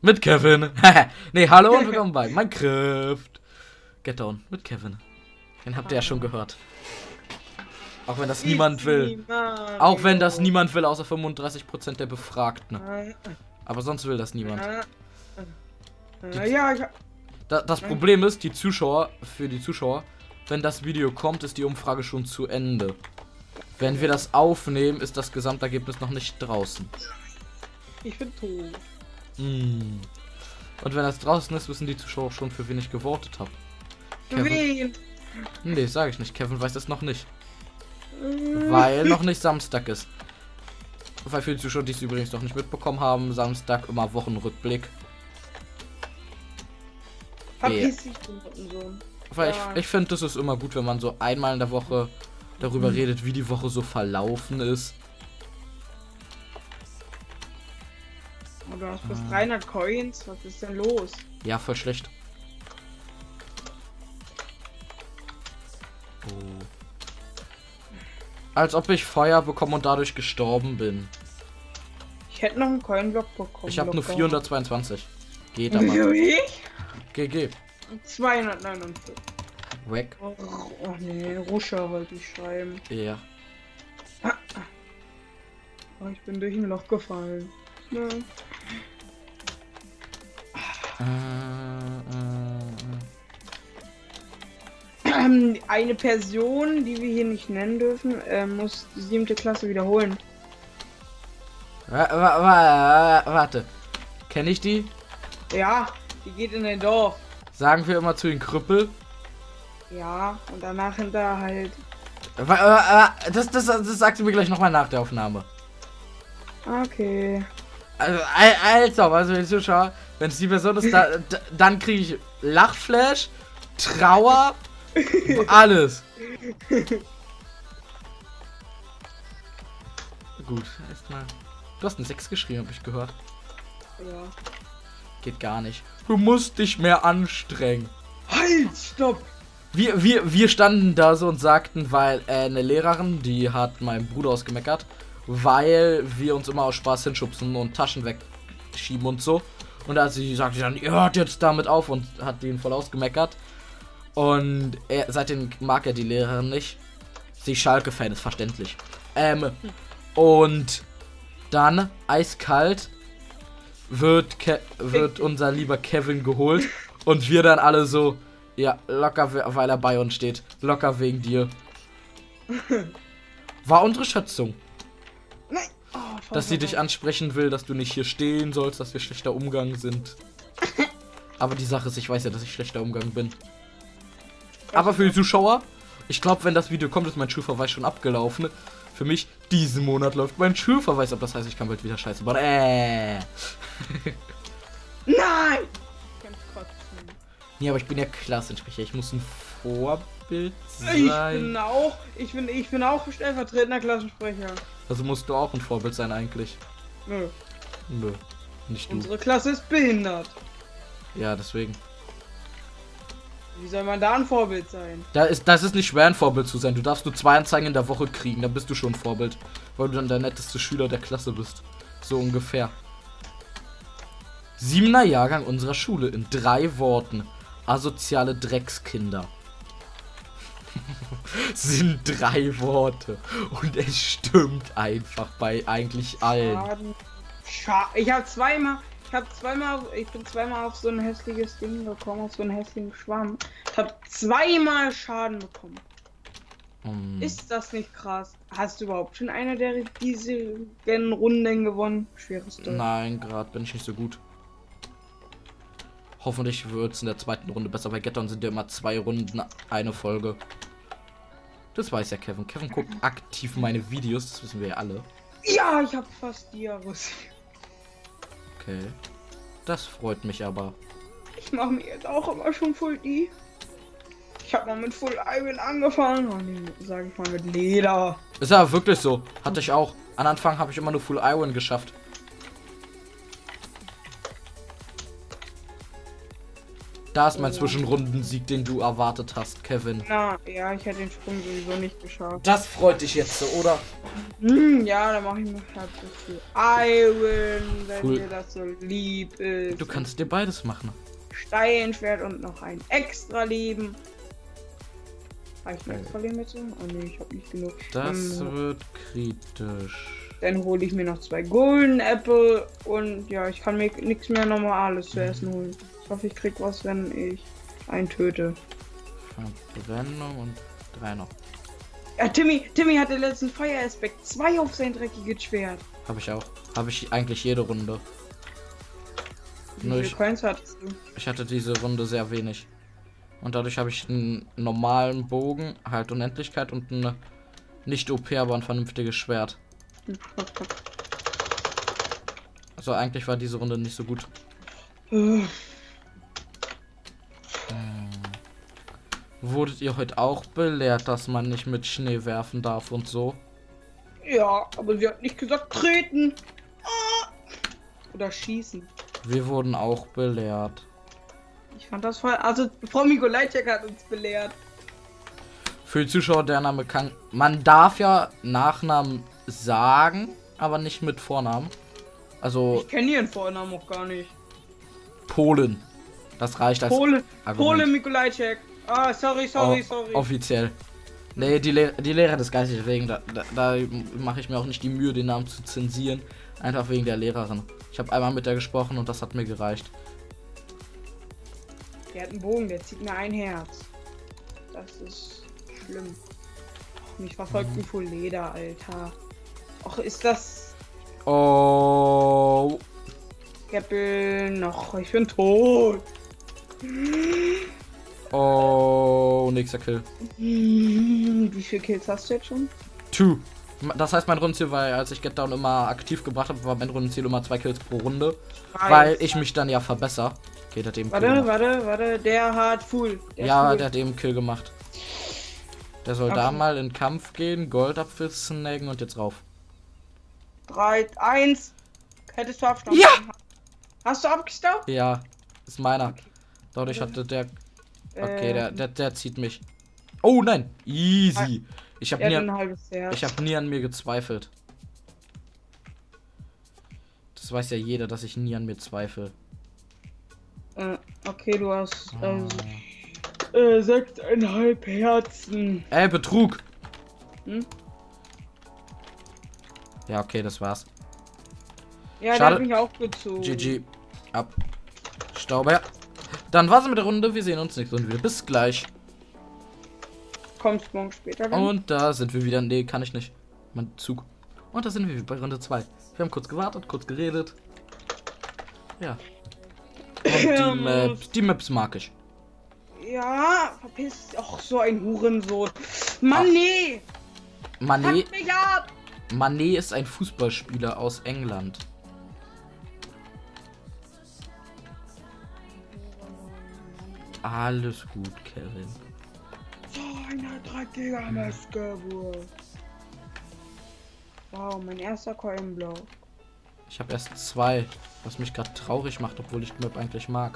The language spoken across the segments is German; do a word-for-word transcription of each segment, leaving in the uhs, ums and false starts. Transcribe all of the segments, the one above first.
Mit Kevin. Nee, hallo und willkommen bei Minecraft. Get Down mit Kevin. Den habt ihr ja schon gehört. Auch wenn das niemand will. Auch wenn das niemand will, außer fünfunddreißig Prozent der Befragten. Aber sonst will das niemand. Die, ja, ich hab... da, das Problem ist, die Zuschauer, für die Zuschauer, wenn das Video kommt, ist die Umfrage schon zu Ende. Wenn wir das aufnehmen, ist das Gesamtergebnis noch nicht draußen. Ich bin tot. Mm. Und wenn das draußen ist, wissen die Zuschauer schon, für wen ich gewotet habe. Für wen? Nee, sage ich nicht. Kevin weiß das noch nicht. Weil noch nicht Samstag ist. Weil für die Zuschauer, die es übrigens noch nicht mitbekommen haben, Samstag immer Wochenrückblick. Verpiss dich, so. Weil ja. ich, ich finde, das ist immer gut, wenn man so einmal in der Woche darüber mhm. redet, wie die Woche so verlaufen ist. Oh, du hast fast ah. dreihundert Coins. Was ist denn los? Ja, voll schlecht. Oh. Als ob ich Feuer bekommen und dadurch gestorben bin. Ich hätte noch einen Coinblock bekommen. Ich habe nur vierhundertzweiundzwanzig. Geht aber. Wie? G G. zweihundertneunundvierzig. Weg. Oh, oh nee, Ruscher wollte ich schreiben. Ja. Oh, ich bin durch ein Loch gefallen. Ja. Äh, äh, äh. Eine Person, die wir hier nicht nennen dürfen, äh, muss die siebte Klasse wiederholen. Warte. Kenne ich die? Ja, die geht in ein Dorf. Sagen wir immer zu den Krüppel? Ja, und danach hinter halt. Das, das, das sagst du mir gleich nochmal nach der Aufnahme. Okay. Also, also, also die Zuschauer, wenn es die Person ist, da, da, dann kriege ich Lachflash, Trauer, alles. Gut, erstmal. Du hast ein sechs geschrieben, habe ich gehört. Ja. Geht gar nicht. Du musst dich mehr anstrengen. Halt, stopp! Wir, wir, wir standen da so und sagten, weil äh, eine Lehrerin, die hat meinen Bruder ausgemeckert, weil wir uns immer aus Spaß hinschubsen und Taschen wegschieben und so. Und als sie sagte dann, ihr hört jetzt damit auf, und hat den voll ausgemeckert. Und er, seitdem mag er die Lehrerin nicht. Sie Schalke-Fan, ist verständlich. Ähm, und dann, eiskalt, wird, Ke wird unser lieber Kevin geholt. Und wir dann alle so, ja, locker, weil er bei uns steht. Locker wegen dir. War unsere Schätzung. Nein. Oh, dass sie dich ansprechen will, dass du nicht hier stehen sollst, dass wir schlechter Umgang sind. Aber die Sache ist, ich weiß ja, dass ich schlechter Umgang bin. Aber für die Zuschauer, ich glaube, wenn das Video kommt, ist mein Schulverweis schon abgelaufen. Für mich, diesen Monat läuft mein Schulverweis ab. Das heißt, ich kann bald wieder scheiße bauen. Äh. Nein! Nee, aber ich bin ja Klassensprecher. Ich muss ein Vorbild sein. Ich bin auch, ich bin, ich bin auch stellvertretender Klassensprecher. Also musst du auch ein Vorbild sein eigentlich. Nö. Nö. Nicht du. Unsere Klasse ist behindert. Ja, deswegen. Wie soll man da ein Vorbild sein? Da ist, das ist nicht schwer, ein Vorbild zu sein. Du darfst nur zwei Anzeigen in der Woche kriegen. Dann bist du schon ein Vorbild. Weil du dann der netteste Schüler der Klasse bist. So ungefähr. Siebener Jahrgang unserer Schule in drei Worten. Asoziale Dreckskinder. Sind drei Worte. Und es stimmt einfach bei eigentlich allen. Schaden. Scha ich habe zweimal, ich habe zweimal, ich bin zweimal auf so ein hässliches Ding gekommen, auf so einen hässlichen Schwamm. Ich habe zweimal Schaden bekommen. Hm. Ist das nicht krass? Hast du überhaupt schon eine der diese Runden gewonnen? Schweres Ding. Nein, gerade bin ich nicht so gut. Hoffentlich wird es in der zweiten Runde besser. Bei Get Down sind ja immer zwei Runden, eine Folge. Das weiß ja Kevin. Kevin guckt aktiv meine Videos, das wissen wir ja alle. Ja, ich habe fast Diarrhoe. Okay. Das freut mich aber. Ich mache mir jetzt auch immer schon Full D. Ich habe mal mit Full Iron angefangen. Oh nee, sage ich mal mit Leder. Ist aber wirklich so. Hatte ich auch. Am Anfang habe ich immer nur Full Iron geschafft. Da ist mein Zwischenrundensieg, den du erwartet hast, Kevin. Na, ja, ich hätte den Sprung sowieso nicht geschafft. Das freut dich jetzt so, oder? Hm, ja, dann mache ich mir halt so viel Iron, wenn Cool. dir das so lieb ist. Du kannst dir beides machen. Steinschwert und noch ein extra Leben. Habe ich ein extra Leben mit so? Oh ne, ich habe nicht genug. Das Ähm, wird kritisch. Dann hole ich mir noch zwei Golden Apple und ja, ich kann mir nichts mehr Normales zu essen holen. Ich hoffe, ich krieg was, wenn ich einen töte. Verbrennung und drei noch. Ja, Timmy, Timmy hatte letzten Feueraspekt zwei auf sein dreckiges Schwert. Habe ich auch. Habe ich eigentlich jede Runde. Wie Nur viele ich, Coins hattest du? ich hatte diese Runde sehr wenig. Und dadurch habe ich einen normalen Bogen, halt Unendlichkeit und ein nicht O P, aber ein vernünftiges Schwert. Hm, hopp, hopp. Also eigentlich war diese Runde nicht so gut. Äh, Wurdet ihr heute auch belehrt, dass man nicht mit Schnee werfen darf und so? Ja, aber sie hat nicht gesagt treten. Ah. Oder schießen. Wir wurden auch belehrt. Ich fand das voll. Also, Frau Mikolajczyk hat uns belehrt. Für die Zuschauer, der Name kann. Man darf ja Nachnamen sagen, aber nicht mit Vornamen. Also Ich kenne ihren Vornamen auch gar nicht. Polen. Das reicht als Pole, Argument. Pole Mikolajczyk. Ah, sorry, sorry, O- sorry. Offiziell. Nee, die, Le die Lehrer des Geistes, deswegen, da, da, da mache ich mir auch nicht die Mühe, den Namen zu zensieren. Einfach wegen der Lehrerin. Ich habe einmal mit der gesprochen und das hat mir gereicht. Der hat einen Bogen, der zieht mir ein Herz. Das ist schlimm. Mich verfolgt ein Full Leder, Alter. Och, ist das Oh. Käppel noch? Ich bin tot. Oh, nächster Kill. Wie viele Kills hast du jetzt schon? Two. Das heißt, mein Rundenziel war, als ich Get Down immer aktiv gebracht habe, war mein Rundenziel immer zwei Kills pro Runde. Weil ich mich dann ja verbessere. Okay, der hat eben Kill Warte, gemacht. warte, warte, der hat Full. Der Ja, ist full. der hat eben Kill gemacht. Der soll Okay. da mal in Kampf gehen, Goldapfel snacken und jetzt rauf. drei, eins. Hättest du Abstand? Ja! Hast du abgestaubt? Ja, ist meiner. Okay. Dadurch hatte der. Okay, Äh, der, der, der zieht mich. Oh nein! Easy! Ich habe Er nie, hat an- ein halbes Herz. ich hab nie an mir gezweifelt. Das weiß ja jeder, dass ich nie an mir zweifle. Äh, okay, du hast Ah. äh, äh, sechseinhalb Herzen. Ey, Betrug! Hm? Ja, okay, das war's. Ja, Schade. der hat mich auch gezogen. G G. Ab. Stauber. Dann war's mit der Runde. Wir sehen uns nächste Runde wieder. Bis gleich. Kommst morgen später dann? Und da sind wir wieder. Nee, kann ich nicht. Mein Zug. Und da sind wir bei Runde zwei. Wir haben kurz gewartet, kurz geredet. Ja. Und die Maps, die Maps mag ich. Ja, verpiss. Ach, so ein Hurensohn. Mann, Ach. nee. Mané, Fuck mich ab. Mané ist ein Fußballspieler aus England. Alles gut, Kevin. So eine dreckige Missgeburt. Wow, mein erster Coinblock. Ich habe erst zwei, was mich gerade traurig macht, obwohl ich die Map eigentlich mag.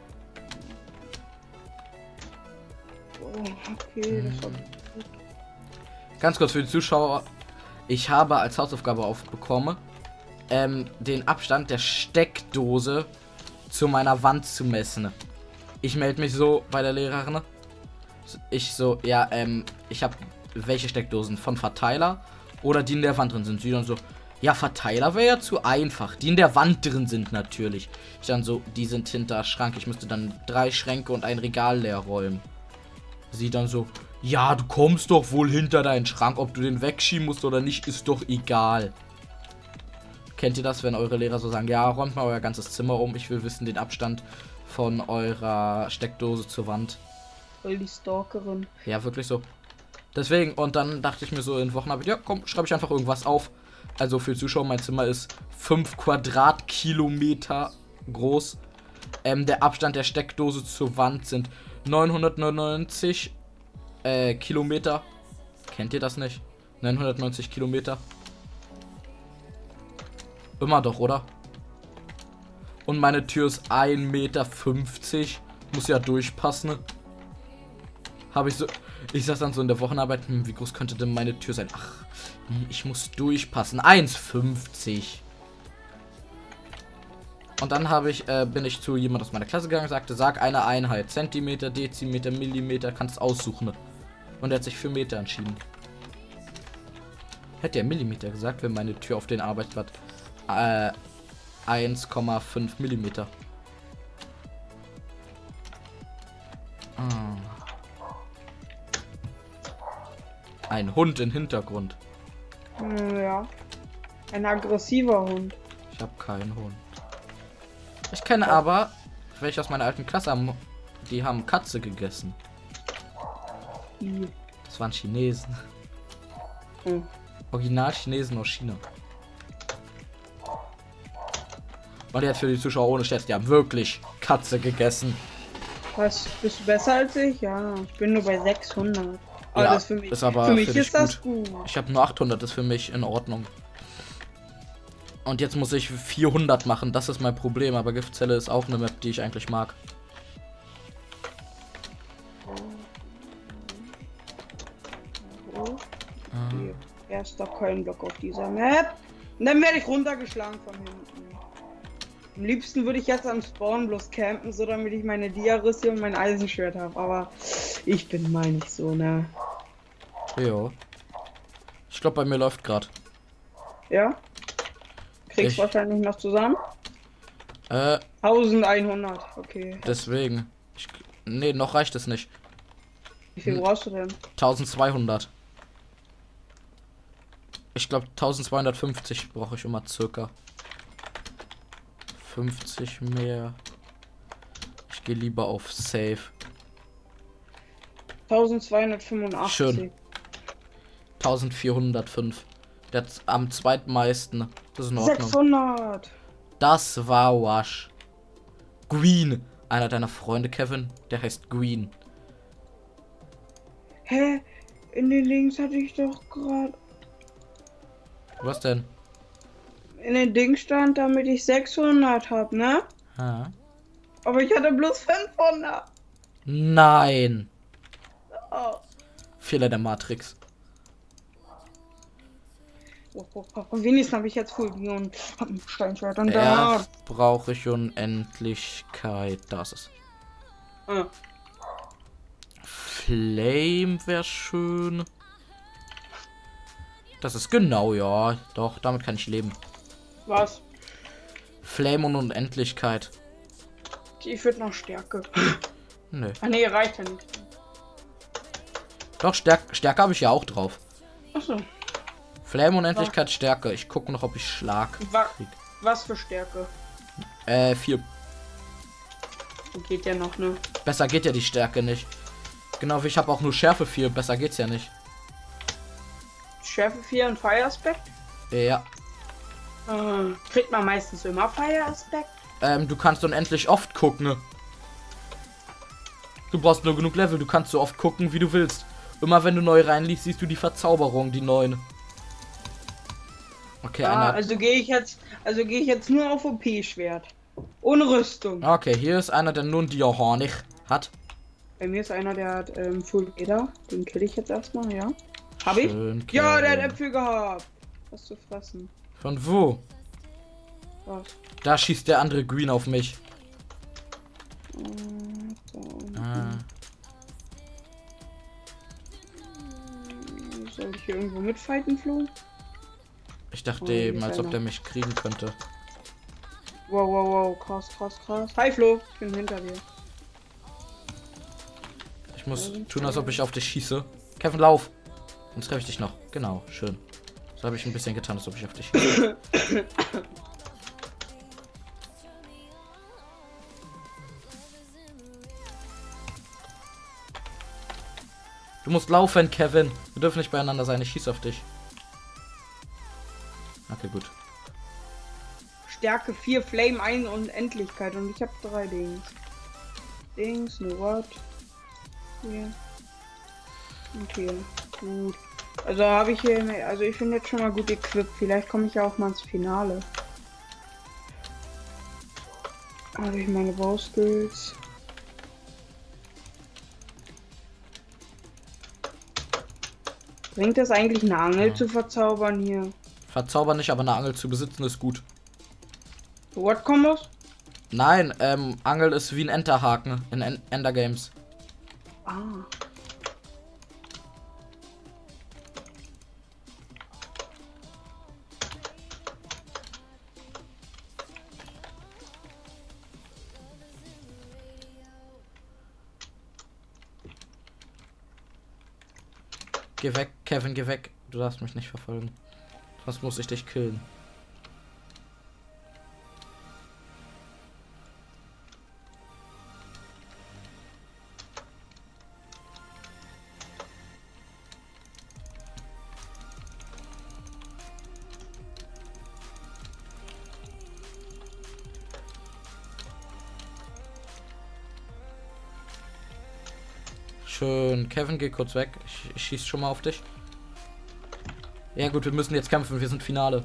Oh, okay, das war Ganz kurz für die Zuschauer. Ich habe als Hausaufgabe aufbekommen, ähm, den Abstand der Steckdose zu meiner Wand zu messen. Ich melde mich so bei der Lehrerin. Ich so, ja, ähm, ich habe welche Steckdosen von Verteiler oder die in der Wand drin sind. Sie dann so, ja, Verteiler wäre ja zu einfach. Die in der Wand drin sind natürlich. Ich dann so, die sind hinter Schrank. Ich müsste dann drei Schränke und ein Regal leer räumen. Sie dann so, ja, du kommst doch wohl hinter deinen Schrank. Ob du den wegschieben musst oder nicht, ist doch egal. Kennt ihr das, wenn eure Lehrer so sagen, ja, räumt mal euer ganzes Zimmer um. Ich will wissen den Abstand von eurer Steckdose zur Wand. voll die Stalkerin. Ja, wirklich so. Deswegen, und dann dachte ich mir so in Wochenarbeit, ja, komm, schreibe ich einfach irgendwas auf. Also für Zuschauer, mein Zimmer ist fünf Quadratkilometer groß. Ähm, der Abstand der Steckdose zur Wand sind neunhundertneunundneunzig äh, Kilometer. Kennt ihr das nicht? neunhundertneunzig Kilometer. Immer doch, oder? Und meine Tür ist ein Meter fünfzig Muss ja durchpassen. Habe ich so. Ich saß dann so in der Wochenarbeit. Hm, wie groß könnte denn meine Tür sein? Ach, ich muss durchpassen. eins fünfzig. Und dann habe ich, äh, bin ich zu jemand aus meiner Klasse gegangen, sagte, sag eine Einheit. Zentimeter, Dezimeter, Millimeter, kannst aussuchen. Und er hat sich für Meter entschieden. Hätte er Millimeter gesagt, wenn meine Tür auf den Arbeitsplatz äh, eins Komma fünf Millimeter. Ah. Ein Hund im Hintergrund. Ja. Ein aggressiver Hund. Ich habe keinen Hund. Ich kenne aber, welche aus meiner alten Klasse haben, die haben Katze gegessen. I. Das waren Chinesen. Hm. Original Chinesen aus China. Und jetzt für die Zuschauer ohne Scherz, die haben wirklich Katze gegessen. Was, bist du besser als ich? Ja, ich bin nur bei sechshundert. Aber Ja, das für mich, ist aber für mich für dich ist das gut. Ich habe nur achthundert, das ist für mich in Ordnung. Und jetzt muss ich vierhundert machen, das ist mein Problem. Aber Giftzelle ist auch eine Map, die ich eigentlich mag. Oh. Hier. Erster Keulenblock auf dieser Map. Und dann werde ich runtergeschlagen von hinten. Am liebsten würde ich jetzt am Spawn bloß campen, so damit ich meine Diarisse und mein Eisenschwert habe. Aber ich bin mal nicht so, ne? Jo. Ich glaube, bei mir läuft gerade. Ja? Kriegst Ich- wahrscheinlich noch zusammen? Äh, eintausendeinhundert, okay. deswegen. Ich, nee, noch reicht es nicht. Wie viel Hm. brauchst du denn? eintausendzweihundert. Ich glaube, eintausendzweihundertfünfzig brauche ich immer circa. fünfzig mehr. Ich gehe lieber auf Safe. eintausendzweihundertfünfundachtzig. Schön. eintausendvierhundertfünf. Der z- am zweitmeisten. Das ist in Ordnung. sechshundert. Das war Wash. Green. Einer deiner Freunde, Kevin, der heißt Green. Hä? In den Links hatte ich doch gerade. Was denn? In den Ding stand, damit ich sechshundert hab, ne? Ah. Aber ich hatte bloß fünfhundert. Nein. Oh. Fehler der Matrix. Oh, oh, oh. Und wenigstens habe ich jetzt Full und hab ein Steinschwert und Ja, da. brauche ich Unendlichkeit. Das ist. Ah. Flame wäre schön. Das ist genau, ja. Doch, damit kann ich leben. Was? Flame und Unendlichkeit. Die führt nach Stärke. Nö. Ah ne, reicht ja nicht. Doch, Stärke, Stärke habe ich ja auch drauf. Achso. Flame, Unendlichkeit, Stärke. Ich gucke noch, ob ich Schlag Wa krieg. was für Stärke? Äh, vier. Geht ja noch, ne? Besser geht ja die Stärke nicht. Genau, wie ich habe auch nur Schärfe vier. Besser geht's ja nicht. Schärfe vier und Fire Aspect? Ja. Äh, kriegt man meistens immer Fire Aspect? Ähm, du kannst unendlich oft gucken. Du brauchst nur genug Level. Du kannst so oft gucken, wie du willst. Immer wenn du neu reinliest, siehst du die Verzauberung, die neuen. Okay, Ah, einer. also gehe ich jetzt, also gehe ich jetzt nur auf O P-Schwert. Ohne Rüstung. Okay, hier ist einer, der nur ein Diahornig hat. Bei mir ist einer, der hat ähm, Full Leder. Den kill ich jetzt erstmal, ja. Hab ich? Schön, Ja, der hat Kevin. Äpfel gehabt. Was zu fressen. Von wo? Was? Da schießt der andere Green auf mich. Äh, da unten. Ah. Soll ich hier irgendwo mitfighten, Flo? Ich dachte Oh, hier eben, ist als ob einer. der mich kriegen könnte. Wow, wow, wow. Krass, krass, krass. Hi, Flo. Ich bin hinter dir. Ich muss tun, als ob ich auf dich schieße. Kevin, lauf! Sonst treffe ich dich noch. Genau, schön. So habe ich ein bisschen getan, als ob ich auf dich schieße. Du musst laufen, Kevin. Wir dürfen nicht beieinander sein. Ich schieße auf dich. Okay, gut. Stärke vier, Flame eins und Endlichkeit. Und ich habe drei Dings. Dings, nur what? Hier. Und hier. Gut. Also habe ich hier, also ich bin jetzt schon mal gut equipped. Vielleicht komme ich ja auch mal ins Finale. Habe ich meine Bauskills. bringt es eigentlich eine Angel ja. zu verzaubern hier? Verzaubern nicht, aber eine Angel zu besitzen ist gut. What Kombos? Nein, ähm, Angel ist wie ein Enterhaken in en Ender Games. Ah. Geh weg, Kevin, geh weg. Du darfst mich nicht verfolgen. Sonst muss ich dich killen. Schön. Kevin, geh kurz weg. Ich, ich schieß schon mal auf dich. Ja gut, wir müssen jetzt kämpfen. Wir sind Finale.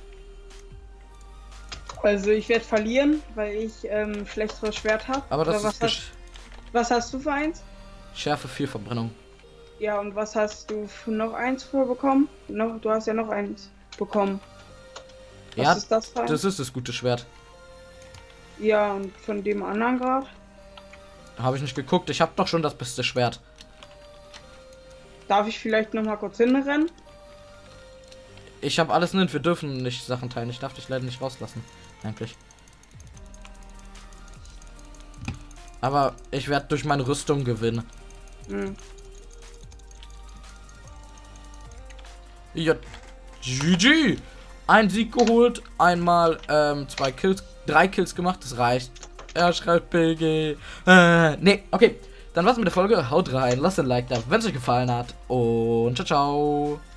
Also ich werde verlieren, weil ich ähm, schlechteres Schwert habe. Aber das was ist hast, was hast du für eins? Schärfe vier Verbrennung. Ja, und was hast du für noch eins für bekommen? Noch, du hast ja noch eins bekommen. Was ja, ist das für das ist das gute Schwert. Ja, und von dem anderen Grad? Habe ich nicht geguckt. Ich habe doch schon das beste Schwert. Darf ich vielleicht noch mal kurz hinrennen? Ich habe alles in. Wir dürfen nicht Sachen teilen. Ich darf dich leider nicht rauslassen. Eigentlich. Aber ich werde durch meine Rüstung gewinnen. Hm. Ja, G G. Ein Sieg geholt. Einmal ähm, zwei Kills. Drei Kills gemacht. Das reicht. Er schreibt P G. Äh, nee, okay. Dann war's mit der Folge. Haut rein, lasst ein Like da, wenn es euch gefallen hat. Und ciao, ciao.